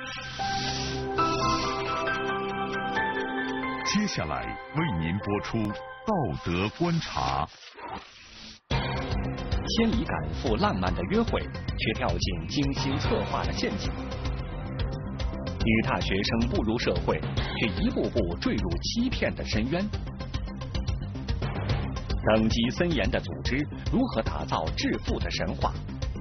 接下来为您播出道德观察。 千里赶赴浪漫的约会，却掉进精心策划的陷阱。女大学生步入社会，却一步步坠入欺骗的深渊。等级森严的组织如何打造致富的神话？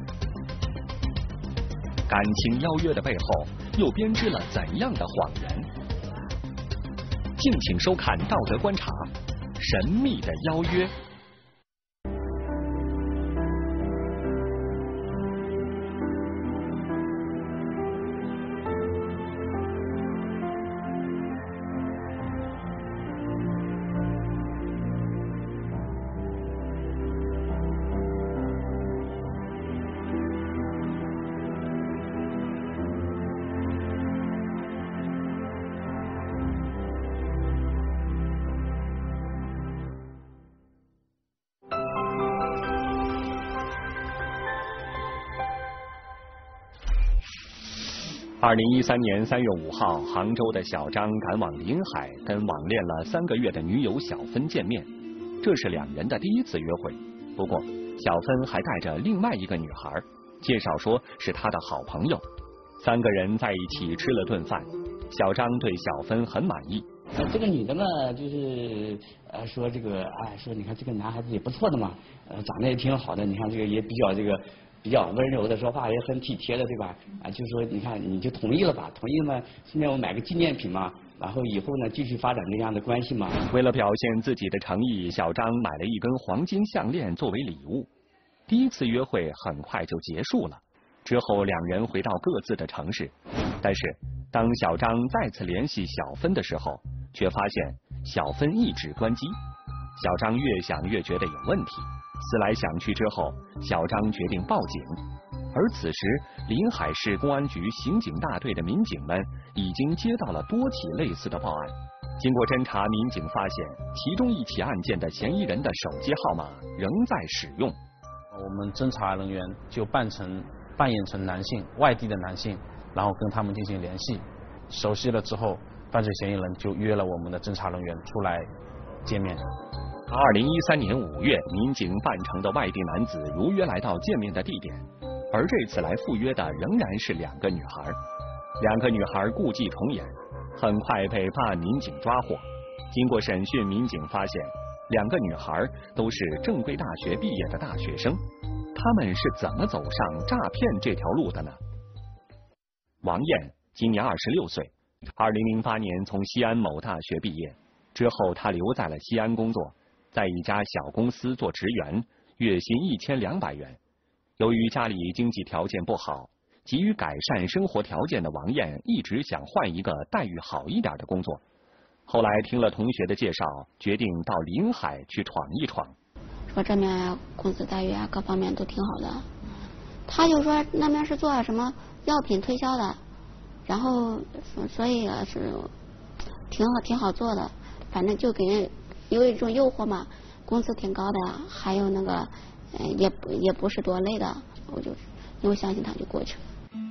感情邀约的背后又编织了怎样的谎言？敬请收看《道德观察》，神秘的邀约。2013年3月5号，杭州的小张赶往临海，跟网恋了3个月的女友小芬见面。这是两人的第一次约会。不过，小芬还带着另外一个女孩，介绍说是她的好朋友。3个人在一起吃了顿饭，小张对小芬很满意。 这个女的呢，就是说这个说你看这个男孩子也不错的嘛，长得也挺好的，你看这个也比较温柔的，说话也很体贴的，对吧？就说你看你就同意了吧，同意了嘛，顺便我买个纪念品嘛，然后以后呢继续发展这样的关系嘛。 为了表现自己的诚意，小张买了一根黄金项链作为礼物。第一次约会很快就结束了，之后两人回到各自的城市。但是当小张再次联系小芬的时候，却发现小芬一直关机。小张越想越觉得有问题。思来想去之后，小张决定报警。而此时，临海市公安局刑警大队的民警们已经接到了多起类似的报案。经过侦查，民警发现其中一起案件的嫌疑人的手机号码仍在使用。 我们侦查人员就扮演成男性，外地的男性，然后跟他们进行联系。熟悉了之后，犯罪嫌疑人就约了我们的侦查人员出来见面。 2013年5月，民警扮成的外地男子如约来到见面的地点，而这次来赴约的仍然是2个女孩。2个女孩故伎重演，很快被办案民警抓获。经过审讯，民警发现2个女孩都是正规大学毕业的大学生，她们是怎么走上诈骗这条路的呢？王艳今年26岁，2008年从西安某大学毕业，之后她留在了西安工作。在一家小公司做职员，月薪1200元。由于家里经济条件不好，急于改善生活条件的王艳一直想换一个待遇好一点的工作。后来听了同学的介绍，决定到临海去闯一闯。 说这边工资待遇各方面都挺好的。他就说那边是做什么药品推销的，然后所以是挺好做的，反正就给人有一种诱惑嘛，工资挺高的，还有那个也不是多累的，我就因为相信他就过去了。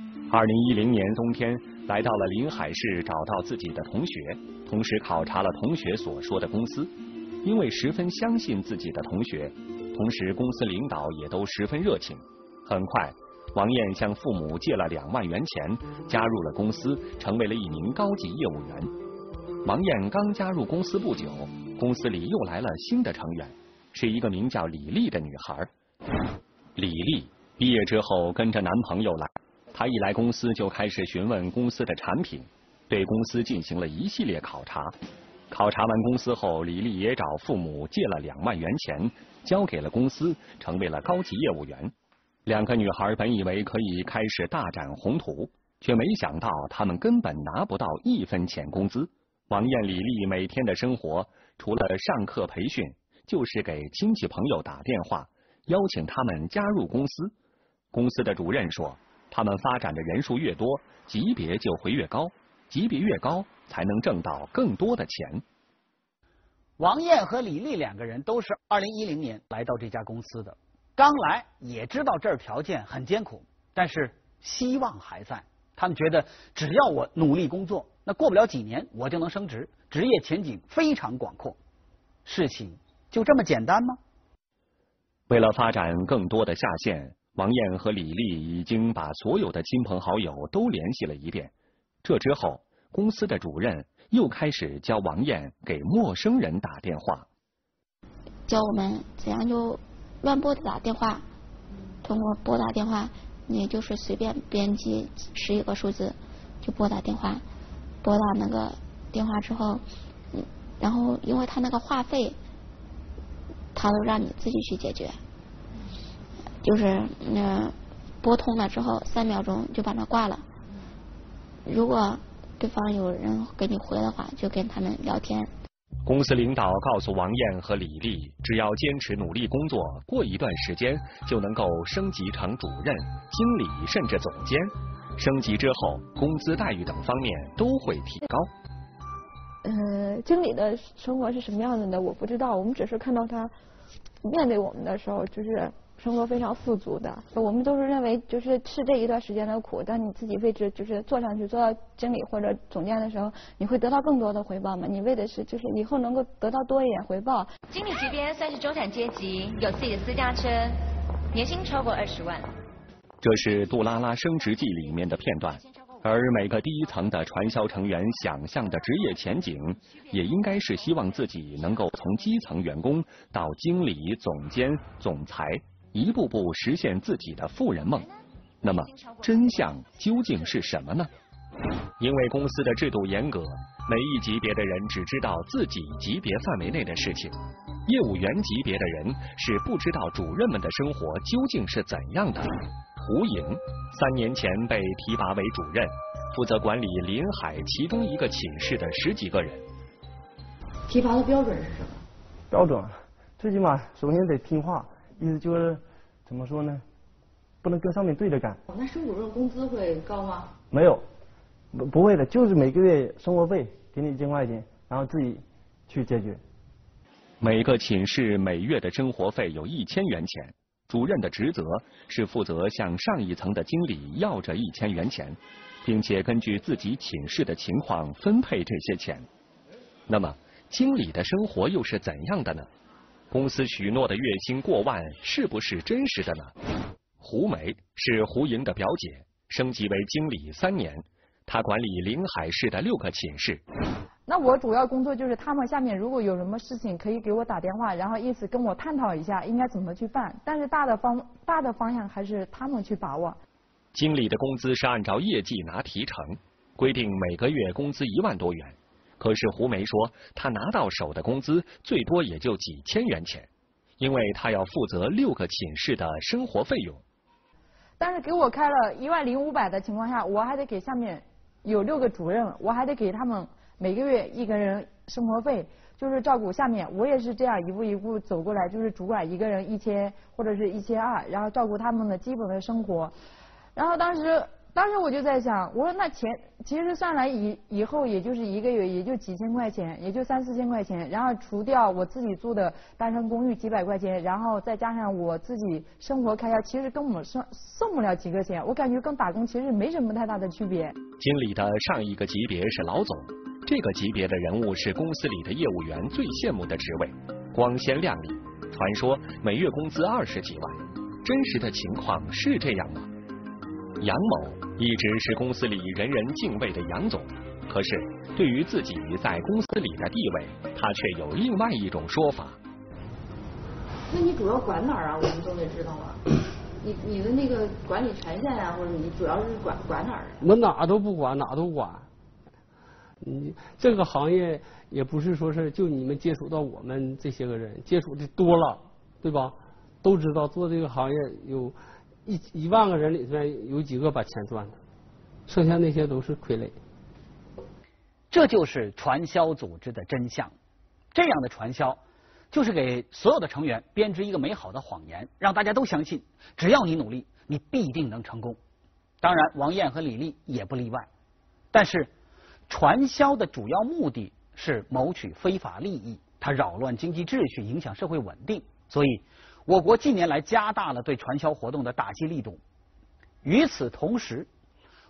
2010年冬天，来到了临海市，找到自己的同学，同时考察了同学所说的公司。因为十分相信自己的同学，同时公司领导也都十分热情。很快，王艳向父母借了2万元钱，加入了公司，成为了一名高级业务员。王艳刚加入公司不久，公司里又来了新的成员，是一个名叫李丽的女孩。李丽毕业之后跟着男朋友来，她一来公司就开始询问公司的产品，对公司进行了一系列考察。考察完公司后，李丽也找父母借了2万元钱，交给了公司，成为了高级业务员。2个女孩本以为可以开始大展宏图，却没想到她们根本拿不到1分钱工资。王艳、李丽每天的生活除了上课培训，就是给亲戚朋友打电话，邀请他们加入公司。公司的主任说，他们发展的人数越多，级别就会越高，级别越高才能挣到更多的钱。 王艳和李丽2个人都是2010年来到这家公司的，刚来也知道这儿条件很艰苦，但是希望还在。 他们觉得只要我努力工作，那过不了几年我就能升职，职业前景非常广阔。事情就这么简单吗？ 为了发展更多的下线，王艳和李丽已经把所有的亲朋好友都联系了一遍。这之后，公司的主任又开始教王艳给陌生人打电话， 教我们怎样就乱拨打电话，通过拨打电话，你就是随便编辑11个数字就拨打电话，拨打那个电话之后，然后因为他那个话费，他都让你自己去解决，就是拨通了之后3秒钟就把它挂了，如果对方有人给你回的话，就跟他们聊天。 公司领导告诉王艳和李丽，只要坚持努力工作，过一段时间就能够升级成主任、经理甚至总监。升级之后，工资待遇等方面都会提高。 经理的生活是什么样子的我不知道，我们只是看到他面对我们的时候，就是生活非常富足的。我们都是认为就是吃这一段时间的苦，当你自己位置就是做上去，做到经理或者总监的时候，你会得到更多的回报嘛？你为的是就是以后能够得到多一点回报。 经理级别算是中产阶级，有自己的私家车，年薪超过20万。 这是《杜拉拉升职记》里面的片段，而每个第一层的传销成员想象的职业前景，也应该是希望自己能够从基层员工到经理、总监、总裁，一步步实现自己的富人梦。那么真相究竟是什么呢？因为公司的制度严格，每一级别的人只知道自己级别范围内的事情，业务员级别的人是不知道主任们的生活究竟是怎样的。胡颖3年前被提拔为主任，负责管理临海其中一个寝室的10几个人。 提拔的标准是什么？ 标准最起码首先得听话，意思就是怎么说呢，不能跟上面对着干。 那升主任工资会高吗？ 没有，不会的，就是每个月生活费给你1000块钱，然后自己去解决。 每个寝室每月的生活费有1000元钱，主任的职责是负责向上一层的经理要这1000元钱，并且根据自己寝室的情况分配这些钱。那么经理的生活又是怎样的呢？公司许诺的月薪过万是不是真实的呢？胡梅是胡莹的表姐，升级为经理3年，她管理临海市的6个寝室。 那我主要工作就是他们下面如果有什么事情可以给我打电话，然后意思跟我探讨一下应该怎么去办，但是大的方向还是他们去把握。 经理的工资是按照业绩拿提成，规定每个月工资1万多元。可是胡梅说，她拿到手的工资最多也就几千元钱，因为她要负责6个寝室的生活费用。 但是给我开了10500的情况下，我还得给下面有6个主任，我还得给他们每个月1个人生活费，就是照顾下面。我也是这样一步一步走过来，就是主管1个人1000或者是1200，然后照顾他们的基本的生活。然后当时我就在想，我说那钱其实算来以后也就是1个月也就几千块钱，也就3、4千块钱，然后除掉我自己住的单身公寓几百块钱，然后再加上我自己生活开销，其实跟我们送不了几个钱，我感觉跟打工其实没什么太大的区别。 经理的上一个级别是老总，这个级别的人物是公司里的业务员最羡慕的职位，光鲜亮丽，传说每月工资20几万，真实的情况是这样吗？杨某一直是公司里人人敬畏的杨总，可是对于自己在公司里的地位，他却有另外一种说法。 那你主要管哪儿啊？我们都得知道啊。你的那个管理权限啊，或者你主要是管哪儿？ 我哪都不管，哪都管。这个行业也不是说是就你们接触到我们这些个人，接触的多了，对吧？都知道做这个行业有1万个人里面有几个把钱赚的，剩下那些都是傀儡。 这就是传销组织的真相。这样的传销就是给所有的成员编织一个美好的谎言，让大家都相信只要你努力，你必定能成功。当然王艳和李丽也不例外。但是传销的主要目的是谋取非法利益，它扰乱经济秩序，影响社会稳定，所以我国近年来加大了对传销活动的打击力度。与此同时，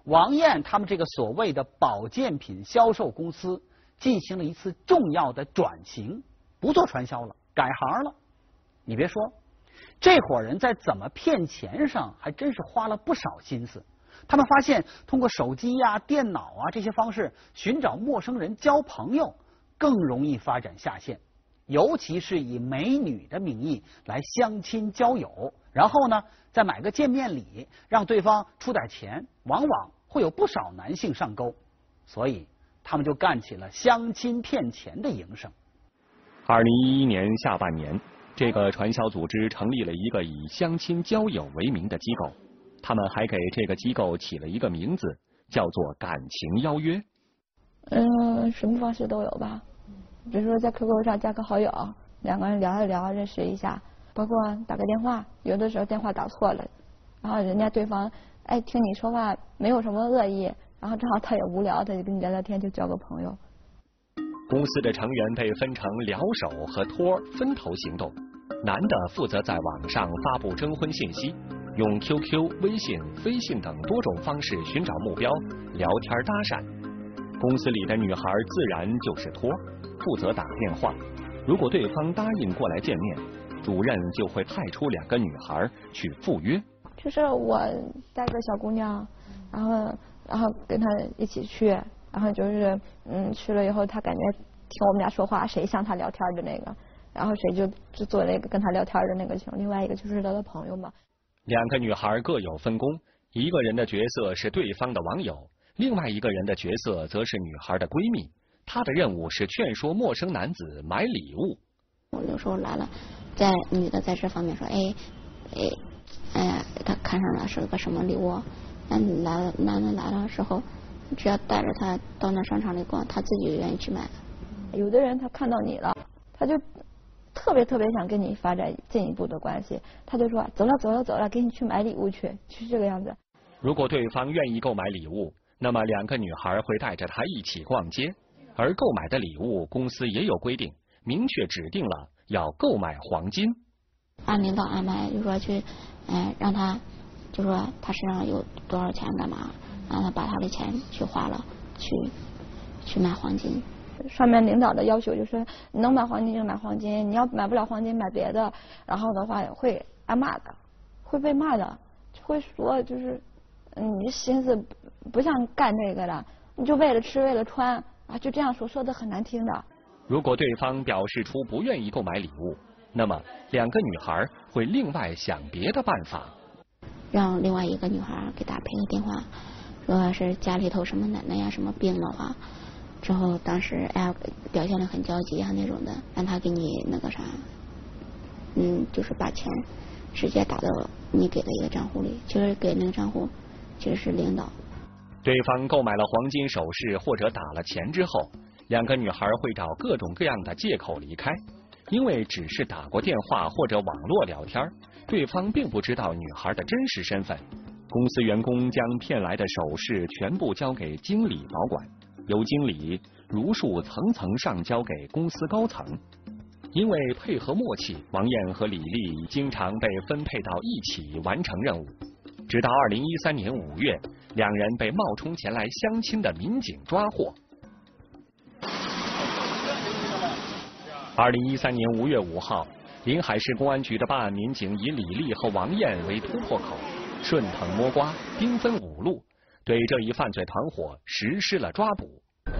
王艳他们这个所谓的保健品销售公司进行了一次重要的转型，不做传销了，改行了。你别说，这伙人在怎么骗钱上还真是花了不少心思。他们发现，通过手机啊、电脑啊这些方式寻找陌生人交朋友，更容易发展下线。尤其是以美女的名义来相亲交友，然后呢再买个见面礼，让对方出点钱，往往会有不少男性上钩，所以他们就干起了相亲骗钱的营生。 2011年下半年，这个传销组织成立了一个以相亲交友为名的机构，他们还给这个机构起了一个名字，叫做感情邀约。 什么方式都有吧，比如说在 QQ 上加个好友，两个人聊一聊，认识一下，包括打个电话，有的时候电话打错了，然后人家对方听你说话没有什么恶意，然后正好他也无聊，他就跟你聊聊天，就交个朋友。 公司的成员被分成撩手和托分头行动，男的负责在网上发布征婚信息，用 QQ、微信、飞信等多种方式寻找目标，聊天搭讪。公司里的女孩自然就是托，负责打电话。如果对方答应过来见面，主任就会派出2个女孩去赴约。 就是我带个小姑娘，然后跟她一起去，然后就是去了以后，她感觉听我们俩说话，谁向她聊天的那个，然后谁就做那个跟她聊天的那个情，另外一个就是她的朋友嘛。 2个女孩各有分工，一个人的角色是对方的网友，另外一个人的角色则是女孩的闺蜜，她的任务是劝说陌生男子买礼物。 我有时候来了，女的在这方面说，他看上了是个什么礼物，男的来了时候，只要带着他到那商场里逛，他自己就愿意去买。 有的人他看到你了，他就特别想跟你发展进一步的关系，他就说走了，给你去买礼物去，就是这个样子。 如果对方愿意购买礼物，那么2个女孩会带着他一起逛街，而购买的礼物公司也有规定，明确指定了要购买黄金。 按领导安排，就说去，让他就说他身上有多少钱干嘛，让他把他的钱去花了，去买黄金。 上面领导的要求就是你能买黄金就买黄金，你要买不了黄金买别的，然后的话会挨骂的，会被骂的，会说就是你心思不像干这个的，你就为了吃为了穿啊，就这样说的很难听的。 如果对方表示出不愿意购买礼物，那么2个女孩会另外想别的办法， 让另外一个女孩给他配个电话，说是家里头什么奶奶呀什么病的话，之后当时表现得很焦急啊那种的，让他给你那个啥，就是把钱直接打到你给的一个账户里，其实给那个账户其实是领导。 对方购买了黄金首饰或者打了钱之后，2个女孩会找各种各样的借口离开，因为只是打过电话或者网络聊天，对方并不知道女孩的真实身份。公司员工将骗来的首饰全部交给经理保管，由经理如数层层上交给公司高层。因为配合默契，王艳和李丽经常被分配到一起完成任务。直到2013年5月，2人被冒充前来相亲的民警抓获。2013年5月5号，临海市公安局的办案民警以李丽和王艳为突破口，顺藤摸瓜，兵分5路，对这一犯罪团伙实施了抓捕。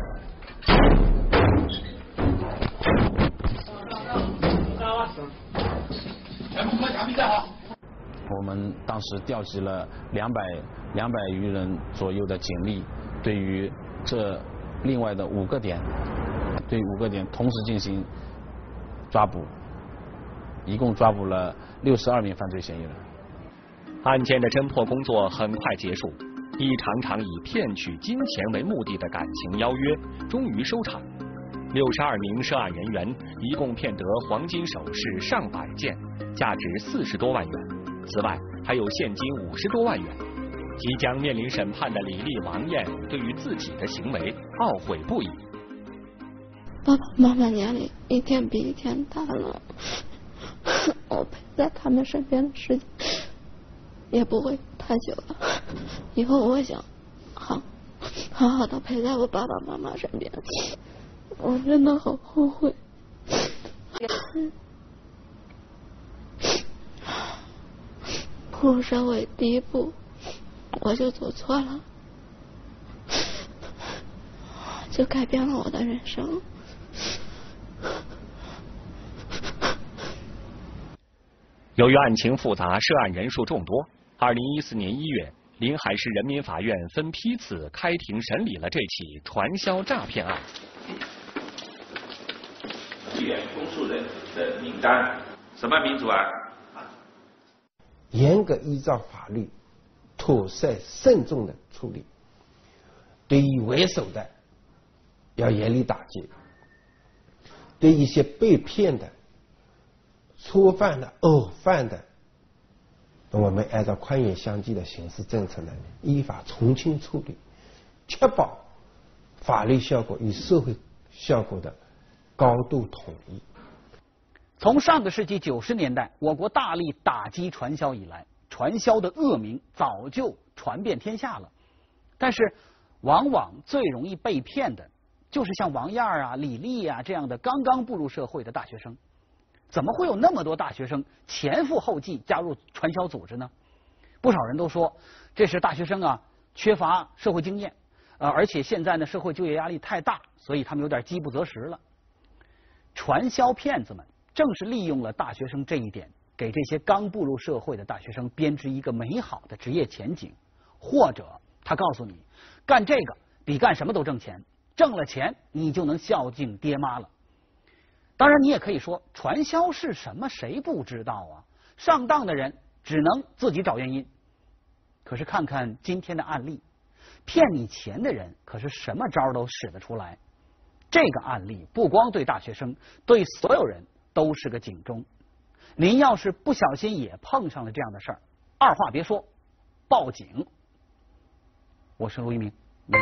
我们当时调集了200余人左右的警力，对于这另外的5个点同时进行抓捕，一共抓捕了62名犯罪嫌疑人。 案件的侦破工作很快结束，一场场以骗取金钱为目的的感情邀约终于收场。62名涉案人员一共骗得黄金首饰上百件，价值40多万元。此外，还有现金50多万元。即将面临审判的李丽、王艳对于自己的行为懊悔不已。 爸爸妈妈年龄一天比一天大了，我陪在他们身边的时间也不会太久了。以后我想好好的陪在我爸爸妈妈身边。我真的好后悔。步入社会第一步我就走错了，就改变了我的人生。 由于案情复杂，涉案人数众多，2014年1月，临海市人民法院分批次开庭审理了这起传销诈骗案。 公诉人的名单，什么民族啊？ 严格依照法律，妥善慎重的处理，对于为首的要严厉打击，对一些被骗的、初犯的、偶犯的，我们按照宽严相济的刑事政策呢，依法从轻处理，确保法律效果与社会效果的高度统一。 从上个世纪90年代，我国大力打击传销以来，传销的恶名早就传遍天下了。但是，往往最容易被骗的，就是像王燕啊、李丽啊这样的刚刚步入社会的大学生。怎么会有那么多大学生前赴后继加入传销组织呢？不少人都说，这是大学生啊缺乏社会经验，而且现在呢社会就业压力太大，所以他们有点饥不择食了。传销骗子们正是利用了大学生这一点，给这些刚步入社会的大学生编织一个美好的职业前景，或者他告诉你，干这个比干什么都挣钱，挣了钱你就能孝敬爹妈了。当然，你也可以说，传销是什么，谁不知道啊？上当的人只能自己找原因。可是看看今天的案例，骗你钱的人可是什么招都使得出来。这个案例不光对大学生，对所有人都是个警钟。您要是不小心也碰上了这样的事儿，二话别说，报警。我是陆一鸣，明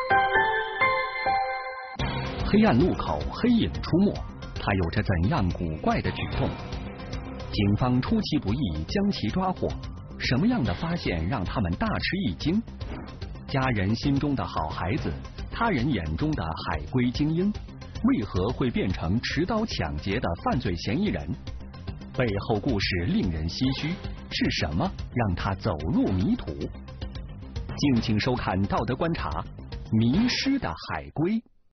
天见。黑暗路口，黑影出没，他有着怎样古怪的举动？警方出其不意将其抓获，什么样的发现让他们大吃一惊？家人心中的好孩子，他人眼中的海归精英，为何会变成持刀抢劫的犯罪嫌疑人？背后故事令人唏嘘，是什么让他走入迷途？敬请收看《道德观察》，迷失的海归。